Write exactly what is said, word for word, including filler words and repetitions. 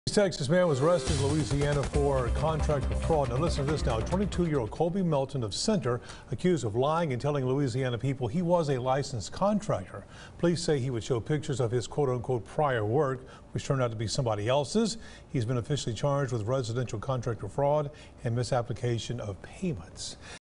Texas man was arrested in Louisiana for contractor fraud. Now listen to this now. twenty-two-year-old Colby Melton of Center accused of lying and telling Louisiana people he was a licensed contractor. Police say he would show pictures of his quote-unquote prior work, which turned out to be somebody else's. He's been officially charged with residential contractor fraud and misapplication of payments.